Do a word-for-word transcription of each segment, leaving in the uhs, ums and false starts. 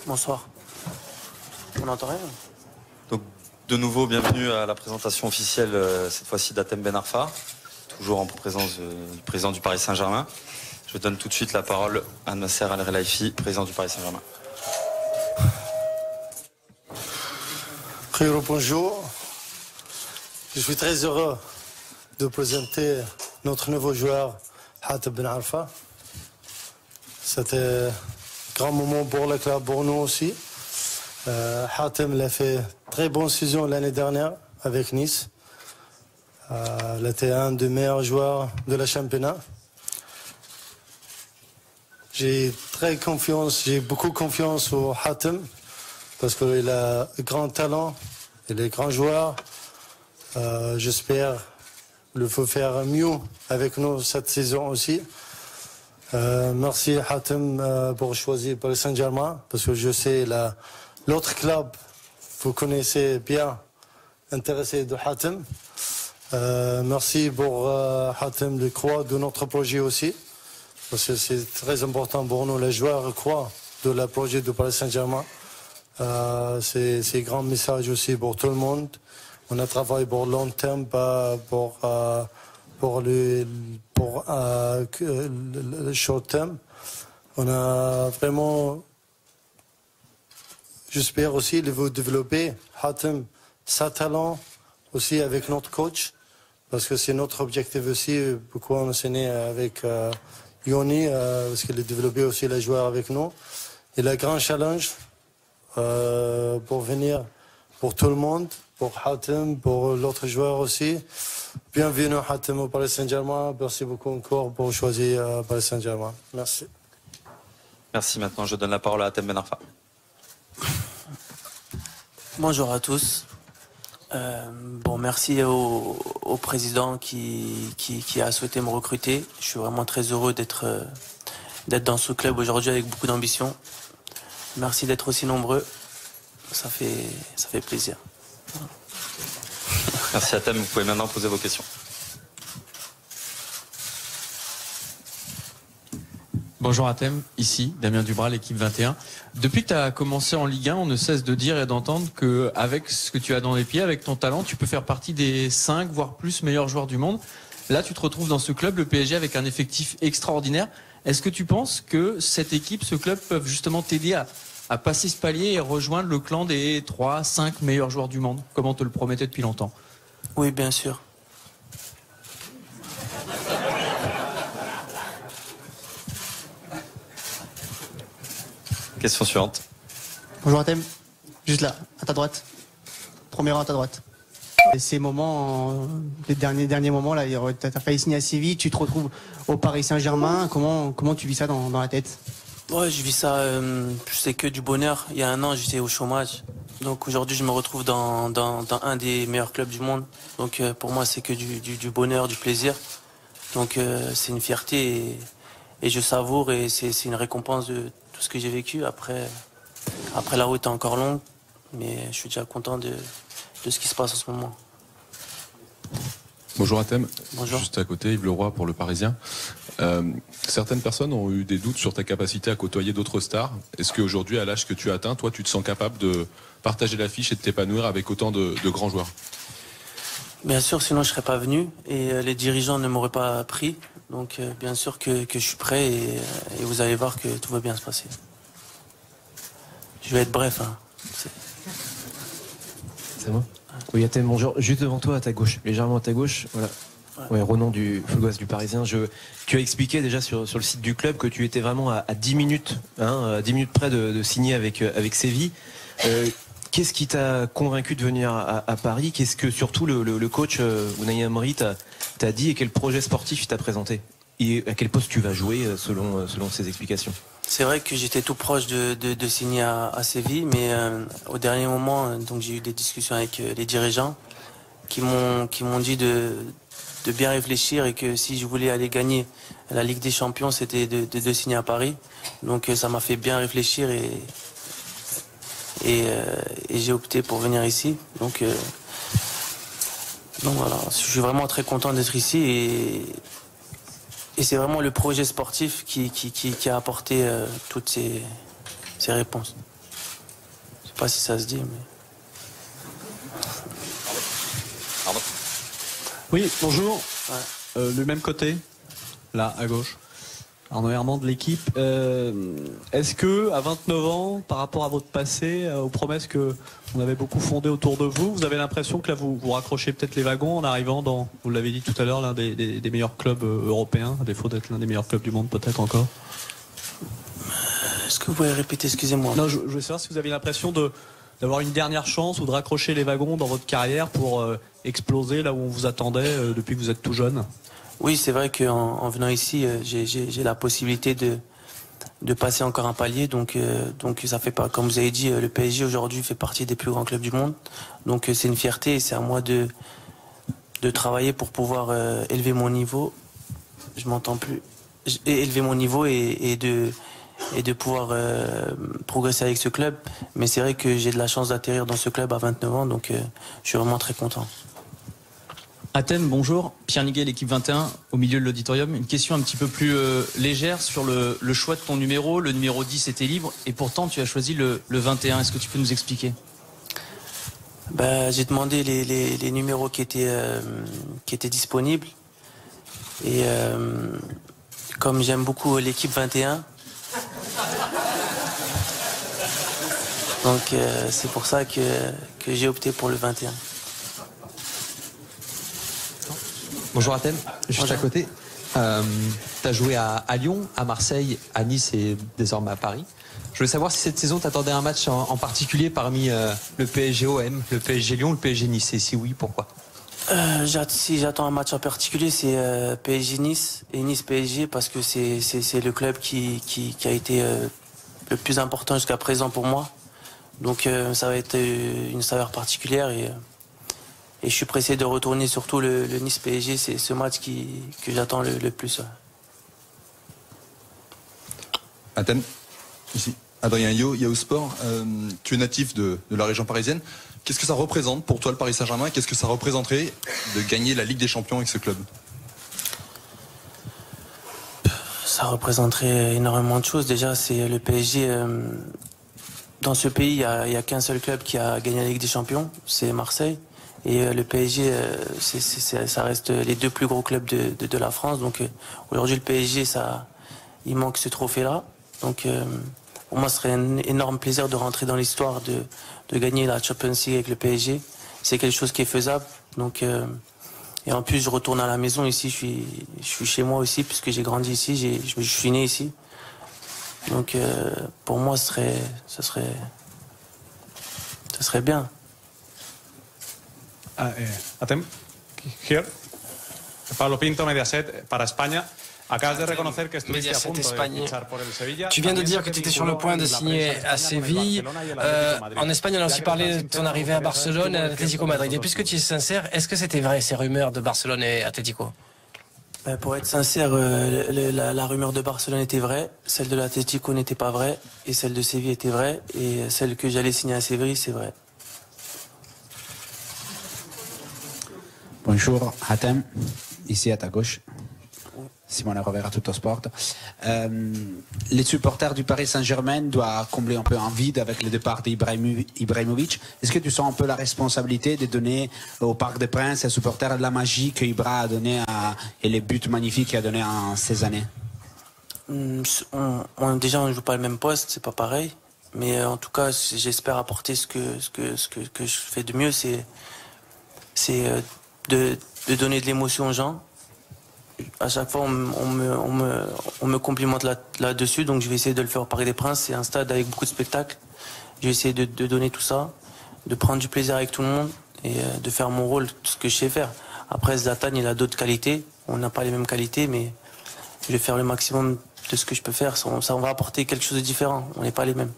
Bonsoir. On n'entend rien. Donc, de nouveau, bienvenue à la présentation officielle, euh, cette fois-ci d'Hatem Ben Arfa, toujours en présence euh, du président du Paris Saint-Germain. Je donne tout de suite la parole à Nasser Al-Khelaifi, président du Paris Saint-Germain. Bonjour. Je suis très heureux de présenter notre nouveau joueur, Hatem Ben Arfa. C'était un grand moment pour le club, pour nous aussi. Euh, Hatem a fait très bonne saison l'année dernière avec Nice. Euh, il était un des meilleurs joueurs de la championnat. J'ai très confiance, j'ai beaucoup confiance au Hatem parce qu'il a un grand talent, il est grand joueur. Euh, J'espère qu'il faut faire mieux avec nous cette saison aussi. Euh, merci Hatem euh, pour choisir Paris Saint-Germain parce que je sais l'autre club, vous connaissez bien, intéressé de Hatem. Euh, merci pour euh, Hatem de croire de notre projet aussi parce que c'est très important pour nous, les joueurs croient de le projet de Paris Saint-Germain. Euh, c'est un grand message aussi pour tout le monde. On a travaillé pour long terme, pas pour euh, pour le pour euh, le, le short term. On a vraiment, j'espère aussi, de vous développer Hatem sa talent aussi avec notre coach, parce que c'est notre objectif aussi. Pourquoi on s'est né avec euh, Yoni, euh, parce qu'il a développé aussi les joueurs avec nous. Il a un grand challenge euh, pour venir pour tout le monde, pour Hatem, pour l'autre joueur aussi. Bienvenue Hatem au Paris Saint-Germain. Merci beaucoup encore pour choisir euh, Paris Saint-Germain. Merci. Merci. Maintenant, je donne la parole à Hatem Ben Arfa. Bonjour à tous. Euh, bon, merci au, au président qui, qui, qui a souhaité me recruter. Je suis vraiment très heureux d'être euh, d'être dans ce club aujourd'hui avec beaucoup d'ambition. Merci d'être aussi nombreux. Ça fait, ça fait plaisir. Voilà. Merci Hatem. Vous pouvez maintenant poser vos questions. Bonjour Hatem, ici Damien Dubras, l'équipe vingt et un. Depuis que tu as commencé en Ligue un, on ne cesse de dire et d'entendre qu'avec ce que tu as dans les pieds, avec ton talent, tu peux faire partie des cinq, voire plus meilleurs joueurs du monde. Là, tu te retrouves dans ce club, le P S G, avec un effectif extraordinaire. Est-ce que tu penses que cette équipe, ce club, peuvent justement t'aider à, à passer ce palier et rejoindre le clan des trois, cinq meilleurs joueurs du monde, comme on te le promettait depuis longtemps? Oui, bien sûr. Question suivante. Bonjour Hatem, juste là, à ta droite. Premier rang à ta droite. Et ces moments, les derniers, derniers moments, là, tu as failli signer à Séville, tu te retrouves au Paris Saint-Germain. Comment, comment tu vis ça dans, dans la tête? Ouais, je vis ça, euh, c'est que du bonheur. Il y a un an, j'étais au chômage. Donc aujourd'hui, je me retrouve dans, dans, dans un des meilleurs clubs du monde. Donc euh, pour moi, c'est que du, du, du bonheur, du plaisir. Donc euh, c'est une fierté et, et je savoure et c'est une récompense de tout ce que j'ai vécu. Après, après, la route est encore longue, mais je suis déjà content de, de ce qui se passe en ce moment. Bonjour Hatem. Bonjour. Juste à côté, Yves Leroy pour Le Parisien. Euh, certaines personnes ont eu des doutes sur ta capacité à côtoyer d'autres stars. Est-ce qu'aujourd'hui, à l'âge que tu as atteint, toi, tu te sens capable de partager l'affiche et de t'épanouir avec autant de, de grands joueurs? Bien sûr, sinon je ne serais pas venu et euh, les dirigeants ne m'auraient pas pris. Donc euh, bien sûr que, que je suis prêt et, et vous allez voir que tout va bien se passer. Je vais être bref. Hein. C'est moi. Oui, Hatem, bonjour. Juste devant toi, à ta gauche, légèrement à ta gauche, voilà. Ouais, Ronan du Football du Parisien. Je, tu as expliqué déjà sur, sur le site du club que tu étais vraiment à, à dix minutes, hein, à dix minutes près de, de signer avec, avec Séville. Euh, Qu'est-ce qui t'a convaincu de venir à, à Paris? Qu'est-ce que surtout le, le, le coach euh, Unai Emery t'a dit et quel projet sportif il t'a présenté? Et à quel poste tu vas jouer selon, selon ses explications? C'est vrai que j'étais tout proche de, de, de signer à, à Séville, mais euh, au dernier moment, donc j'ai eu des discussions avec euh, les dirigeants qui m'ont qui m'ont dit de, de bien réfléchir et que si je voulais aller gagner la Ligue des Champions, c'était de, de, de signer à Paris. Donc euh, ça m'a fait bien réfléchir et et, euh, et j'ai opté pour venir ici. Donc euh, donc voilà, je suis vraiment très content d'être ici et Et c'est vraiment le projet sportif qui, qui, qui, qui a apporté euh, toutes ces, ces réponses. sais pas si ça se dit, mais... Pardon. Oui, bonjour. Ouais. Euh, du même côté, là, à gauche. Arnaud Herman de l'équipe. Euh, Est-ce que, à vingt-neuf ans, par rapport à votre passé, euh, aux promesses que on avait beaucoup fondées autour de vous, vous avez l'impression que là, vous, vous raccrochez peut-être les wagons en arrivant dans, vous l'avez dit tout à l'heure, l'un des, des, des meilleurs clubs euh, européens, à défaut d'être l'un des meilleurs clubs du monde, peut-être encore? Est-ce que vous pouvez répéter, excusez-moi? Non, je, je veux savoir si vous avez l'impression de d'avoir une dernière chance ou de raccrocher les wagons dans votre carrière pour euh, exploser là où on vous attendait euh, depuis que vous êtes tout jeune. Oui, c'est vrai qu'en en venant ici, euh, j'ai la possibilité de, de passer encore un palier. Donc, euh, donc ça fait pas, comme vous avez dit, euh, le P S G aujourd'hui fait partie des plus grands clubs du monde. Donc euh, c'est une fierté et c'est à moi de, de travailler pour pouvoir euh, élever mon niveau. Je m'entends plus. J- élever mon niveau et, et de et de pouvoir euh, progresser avec ce club. Mais c'est vrai que j'ai de la chance d'atterrir dans ce club à vingt-neuf ans, donc euh, je suis vraiment très content. Athènes, bonjour. Pierre Niguet, l'équipe vingt et un, au milieu de l'auditorium. Une question un petit peu plus euh, légère sur le, le choix de ton numéro. Le numéro dix était libre et pourtant tu as choisi le, le vingt et un. Est-ce que tu peux nous expliquer? Bah, j'ai demandé les, les, les numéros qui étaient, euh, qui étaient disponibles. Et euh, comme j'aime beaucoup l'équipe vingt et un, donc euh, c'est pour ça que, que j'ai opté pour le vingt et un. Bonjour Athènes, juste Bonjour. à côté. Euh, tu as joué à, à Lyon, à Marseille, à Nice et désormais à Paris. Je voulais savoir si cette saison t'attendais un match en, en particulier parmi euh, le P S G O M, le P S G Lyon, le P S G Nice, et si oui, pourquoi? Euh, j'att- si j'attends un match en particulier, c'est euh, P S G Nice et Nice P S G parce que c'est c'est c'est le club qui qui, qui a été euh, le plus important jusqu'à présent pour moi. Donc euh, ça va être euh, une saveur particulière et euh, et je suis pressé de retourner surtout le, le Nice P S G. C'est ce match qui que j'attends le, le plus. Ouais. Athènes, ici. Adrien Yo, Yahoo Sport. Euh, tu es natif de, de la région parisienne. Qu'est-ce que ça représente pour toi le Paris Saint-Germain? Qu'est-ce que ça représenterait de gagner la Ligue des Champions avec ce club? Ça représenterait énormément de choses. Déjà, c'est le P S G. Euh, dans ce pays, il n'y a, il y a qu'un seul club qui a gagné la Ligue des Champions, c'est Marseille. Et euh, le P S G, euh, c'est, c'est, c'est, ça reste les deux plus gros clubs de, de, de la France. Donc euh, aujourd'hui, le P S G, ça, il manque ce trophée-là. Donc euh, pour moi, ce serait un énorme plaisir de rentrer dans l'histoire, de, de gagner la Champions League avec le P S G. C'est quelque chose qui est faisable. Donc, euh, et en plus, je retourne à la maison ici. Je suis, je suis chez moi aussi, puisque j'ai grandi ici. J'ai, je, je suis né ici. Donc euh, pour moi, ce serait, ce serait, ce serait bien. Ah, eh, Atem, here. Pablo Pinto, Mediaset, para España. Acabas de reconocer que estuviste a punto de fichar por el Sevilla. Tu viens de dire que tu étais sur le point de signer à Séville. Euh, en Espagne, on a aussi parlé de ton arrivée à Barcelone et à l'Atlético Madrid. Et puisque tu es sincère, est-ce que c'était vrai ces rumeurs de Barcelone et Atlético? Ben, pour être sincère, euh, le- la, la rumeur de Barcelone était vraie, celle de l'Atlético n'était pas vraie, et celle de Séville était vraie, et celle que j'allais signer à Séville, c'est vrai. Bonjour, Hatem, ici à ta gauche. Simone Rovera, Tuttosport. Euh, les supporters du Paris Saint-Germain doivent combler un peu un vide avec le départ d'Ibrahimovic. Est-ce que tu sens un peu la responsabilité de donner au Parc des Princes et aux supporters la magie que Ibra a donné à, et les buts magnifiques qu'il a donné en ces années? Hum, on- on- déjà, on ne joue pas le même poste, c'est pas pareil. Mais euh, en tout cas, c- j'espère apporter ce que, ce que, ce que, que je fais de mieux, c'est c'est euh, de, de donner de l'émotion aux gens. À chaque fois, on, me- on, me, on, me, on me complimente là- là-dessus, donc je vais essayer de le faire au Parc des Princes. C'est un stade avec beaucoup de spectacles. Je vais essayer de, de donner tout ça, de prendre du plaisir avec tout le monde et euh, de faire mon rôle, ce que je sais faire. Après, Zlatan, il a d'autres qualités. On n'a pas les mêmes qualités, mais je vais faire le maximum de ce que je peux faire. Ça, on- ça, on va apporter quelque chose de différent. On n'est pas les mêmes.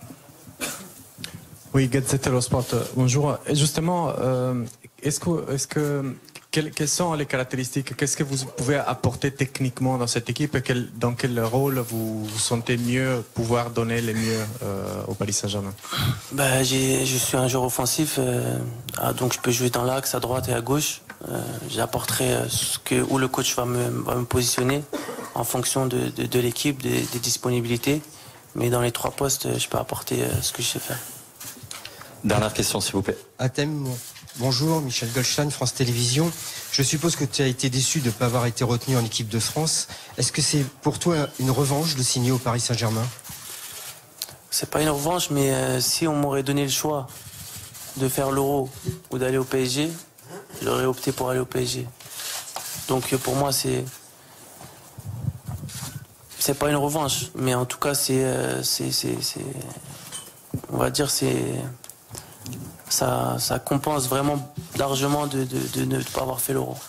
Oui, Gazette dello Sport, bonjour. Et justement, euh, est-ce que, est-ce que, quelles, quelles sont les caractéristiques, qu'est-ce que vous pouvez apporter techniquement dans cette équipe et quel, dans quel rôle vous vous sentez mieux pouvoir donner le mieux euh, au Paris Saint-Germain? Bah, j'ai, je suis un joueur offensif, euh, ah, donc je peux jouer dans l'axe, à droite et à gauche. Euh, j'apporterai euh, ce que, où le coach va me, va me positionner en fonction de, de, de l'équipe, des, des disponibilités. Mais dans les trois postes, je peux apporter euh, ce que je sais faire. Dernière question, s'il vous plaît. Atem, bonjour, Michel Goldstein, France Télévisions. Je suppose que tu as été déçu de ne pas avoir été retenu en équipe de France. Est-ce que c'est pour toi une revanche de signer au Paris Saint-Germain? C'est pas une revanche, mais euh, si on m'aurait donné le choix de faire l'Euro ou d'aller au P S G, j'aurais opté pour aller au P S G. Donc pour moi, c'est c'est pas une revanche, mais en tout cas, c'est euh, c'est c'est c'est on va dire c'est ça ça compense vraiment largement de de, de ne pas avoir fait l'Euro.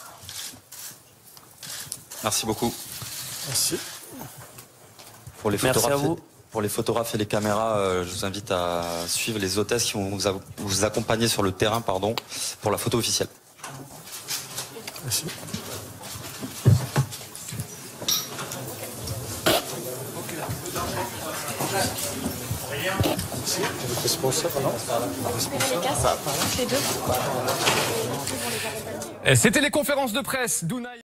Merci beaucoup. Merci. Pour les Merci photographes, à vous. Pour les photographes et les caméras, euh, je vous invite à suivre les hôtesses qui vont vous, a- vous accompagner sur le terrain, pardon, pour la photo officielle. Merci. Responsable, non C'était les conférences de presse d'Unai.